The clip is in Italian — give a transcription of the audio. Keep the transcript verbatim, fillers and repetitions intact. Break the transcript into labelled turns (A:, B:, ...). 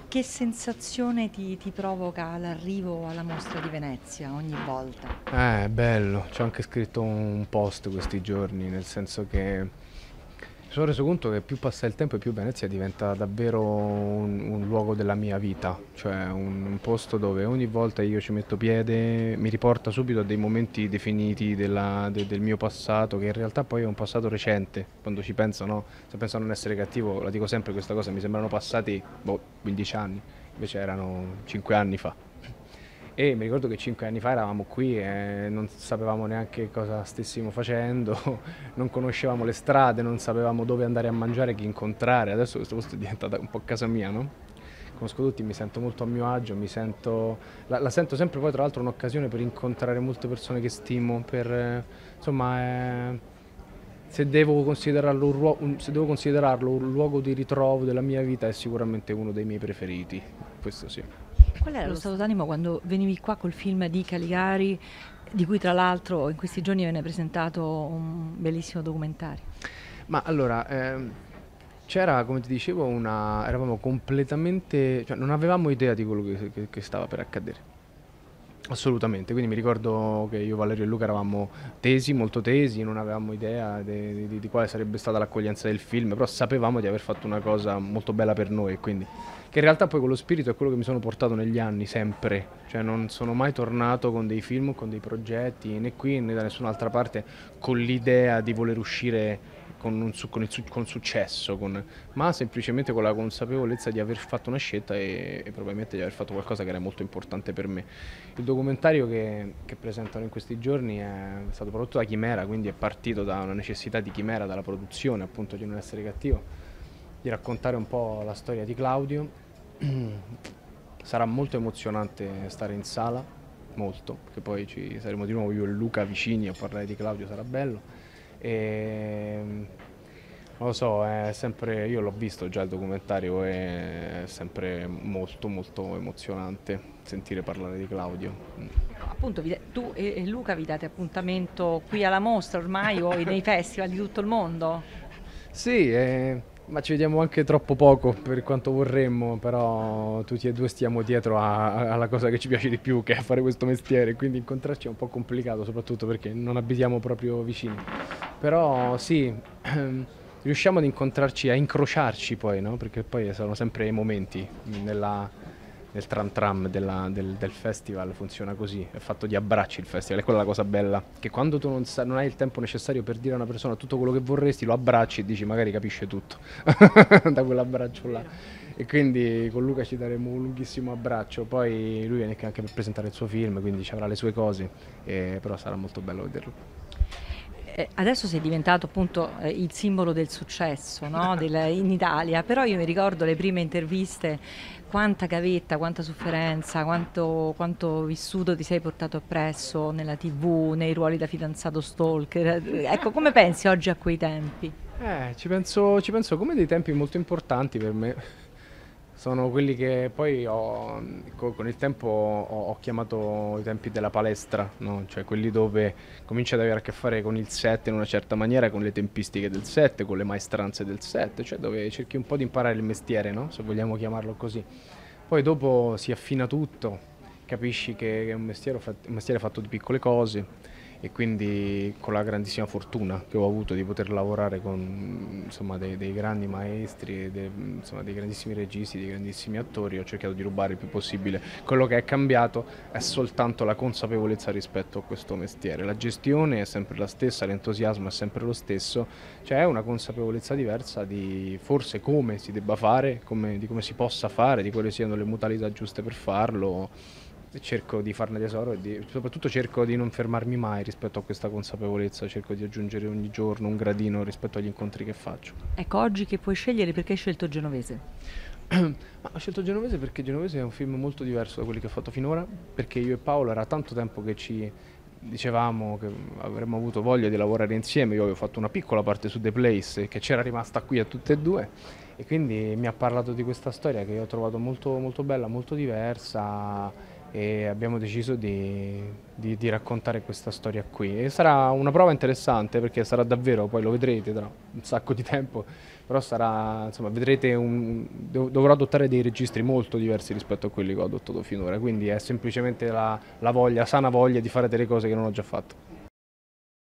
A: Che sensazione ti, ti provoca l'arrivo alla Mostra di Venezia ogni volta?
B: Eh, bello, ci ho anche scritto un post questi giorni, nel senso che mi sono reso conto che più passa il tempo e più Venezia diventa davvero un, un luogo della mia vita, cioè un, un posto dove ogni volta io ci metto piede mi riporta subito a dei momenti definiti della- de- del mio passato, che in realtà poi è un passato recente, quando ci penso, no? Se penso a non essere cattivo, la dico sempre questa cosa, mi sembrano passati boh, quindici anni, invece erano cinque anni fa. E mi ricordo che cinque anni fa eravamo qui e non sapevamo neanche cosa stessimo facendo, non conoscevamo le strade, non sapevamo dove andare a mangiare, chi incontrare. Adesso questo posto è diventato un po' casa mia, no? Conosco tutti, mi sento molto a mio agio, mi sento... La, la sento sempre poi tra l'altro un'occasione per incontrare molte persone che stimo, per... eh, insomma, eh, se devo considerarlo un, ruo- un- se devo considerarlo un luogo di ritrovo della mia vita è sicuramente uno dei miei preferiti, questo sì.
A: Qual era lo stato d'animo quando venivi qua col film di Caligari, di cui tra l'altro in questi giorni viene presentato un bellissimo documentario?
B: Ma allora, ehm, c'era, come ti dicevo, una... eravamo completamente... cioè non avevamo idea di quello che, che- che stava per accadere. Assolutamente, quindi mi ricordo che io, Valerio e Luca eravamo tesi, molto tesi, non avevamo idea de- di, di quale sarebbe stata l'accoglienza del film, però sapevamo di aver fatto una cosa molto bella per noi, quindi che in realtà poi quello spirito è quello che mi sono portato negli anni, sempre, cioè non sono mai tornato con dei film, con dei progetti, né qui né da nessun'altra parte, con l'idea di voler uscire con, un, su- con il su- con successo, con- ma semplicemente con la consapevolezza di aver fatto una scelta e, e probabilmente di aver fatto qualcosa che era molto importante per me. Il documentario che, che presentano in questi giorni è stato prodotto da Chimera, quindi è partito da una necessità di Chimera, dalla produzione appunto di Non essere cattivo, di raccontare un po' la storia di Claudio. Sarà molto emozionante stare in sala, molto, perché poi ci saremo di nuovo io e Luca vicini a parlare di Claudio, sarà bello. E, non lo so, è sempre, io l'ho visto già il documentario, è sempre molto molto emozionante sentire parlare di Claudio. Mm.
A: Ecco, appunto vi- tu e e Luca vi date appuntamento qui alla mostra ormai o nei festival di tutto il mondo?
B: Sì, eh, ma ci vediamo anche troppo poco per quanto vorremmo, però tutti e due stiamo dietro a- a- alla cosa che ci piace di più, che è fare questo mestiere, quindi incontrarci è un po' complicato, soprattutto perché non abitiamo proprio vicini. Però sì, riusciamo ad incontrarci, a incrociarci poi, no? Perché poi sono sempre i momenti nella, nel tram tram della- del, del festival, funziona così, è fatto di abbracci il festival, è quella la cosa bella, che quando tu non, sa- non hai il tempo necessario per dire a una persona tutto quello che vorresti, lo abbracci e dici magari capisce tutto da quell'abbraccio là. E quindi con Luca ci daremo un lunghissimo abbraccio, poi lui viene anche per presentare il suo film, quindi ci avrà le sue cose, e- però sarà molto bello vederlo.
A: Eh, adesso sei diventato appunto eh, il simbolo del successo, no? Del- in Italia, però io mi ricordo le prime interviste, quanta gavetta, quanta sofferenza, quanto, quanto vissuto ti sei portato appresso nella T V, nei ruoli da fidanzato stalker. Ecco, come pensi oggi a quei tempi?
B: Eh, ci penso, ci penso come dei tempi molto importanti per me. Sono quelli che poi ho, co- con il tempo ho, ho chiamato i tempi della palestra, no? Cioè quelli dove cominci ad avere a che fare con il set in una certa maniera, con le tempistiche del set, con le maestranze del set, cioè dove cerchi un po' di imparare il mestiere, no? Se vogliamo chiamarlo così. Poi dopo si affina tutto, capisci che è un mestiere, fat- un mestiere fatto di piccole cose e quindi con la grandissima fortuna che ho avuto di poter lavorare con insomma, dei, dei grandi maestri, e dei, insomma, dei grandissimi registi, dei grandissimi attori, ho cercato di rubare il più possibile. Quello che è cambiato è soltanto la consapevolezza rispetto a questo mestiere. La gestione è sempre la stessa, l'entusiasmo è sempre lo stesso, c'è una consapevolezza diversa di forse come si debba fare, come, di come si possa fare, di quali siano le modalità giuste per farlo. E cerco di farne tesoro e di- soprattutto cerco di non fermarmi mai rispetto a questa consapevolezza, cerco di aggiungere ogni giorno un gradino rispetto agli incontri che faccio.
A: Ecco, oggi che puoi scegliere perché hai scelto Genovese?
B: Ma ho scelto Genovese perché Genovese è un film molto diverso da quelli che ho fatto finora, perché io e Paolo era tanto tempo che ci dicevamo che avremmo avuto voglia di lavorare insieme, io avevo fatto una piccola parte su The Place che c'era rimasta qui a tutte e due e quindi mi ha parlato di questa storia che io ho trovato molto, molto bella, molto diversa e abbiamo deciso di, di- di raccontare questa storia qui. E sarà una prova interessante perché sarà davvero, poi lo vedrete tra un sacco di tempo, però sarà, insomma, vedrete, un, dov- dovrò adottare dei registri molto diversi rispetto a quelli che ho adottato finora, quindi è semplicemente la, la voglia, sana voglia di fare delle cose che non ho già fatto.